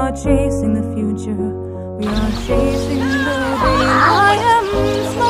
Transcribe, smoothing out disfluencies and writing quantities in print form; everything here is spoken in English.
are chasing the future. We are chasing the dream. I am